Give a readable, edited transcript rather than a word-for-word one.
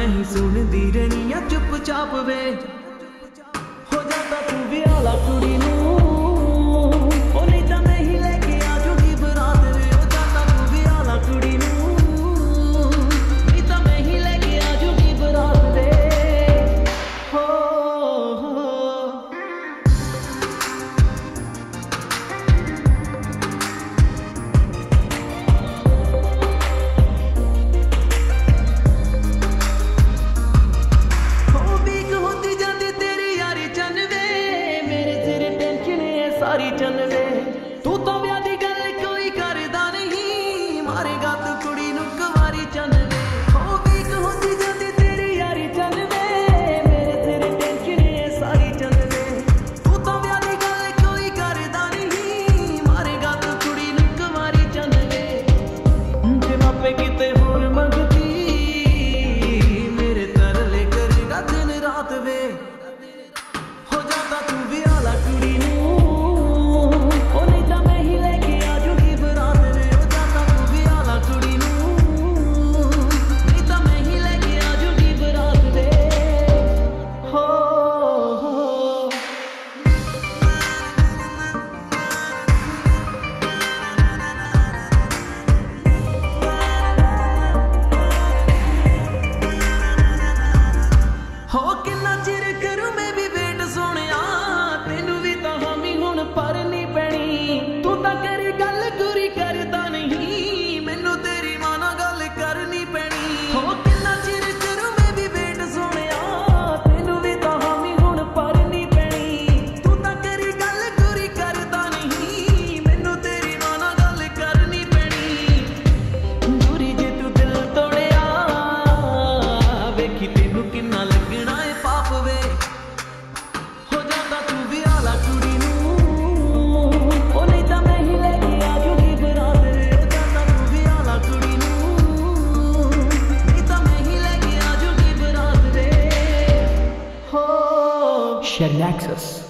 मैं ही सुनदी रहनी आ चुपचाप वे। हो जाता तू विआला कुड़ी नू, ओ नहीं तां मैं ही लेके आ जूगी बरात वे। हो जाता तू विआला कुड़ी नू, नहीं तां मैं ही लेके आ जूगी बरात वे। हो सारी चल वे, तू तो ब्याह दी गल कोई करदा नहीं, मारेगा तू कुड़ी नू कुवारी चल वे। हो वीक होंदी जांदी तेरी यारी चल वे, मेरे तेरे टेंशन है सारी चल वे। तू तो ब्याह दी गल कोई करदा नहीं, मारेगा तू कुड़ी नू कुवारी चल वे। जे मापे किते होर मंगदी, मेरे तरले करेगा दिन रात वे। हो जाता तू विआला कुड़ी नू, Shared Nexus.